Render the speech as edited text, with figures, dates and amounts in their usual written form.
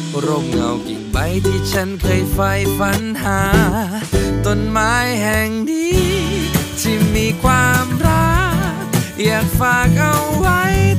ร่มเงากิ่งใบที่ฉันเคยใฝ่ฝันหาต้นไม้แห่งนี้ที่มีความรักอยากฝากเอาไว้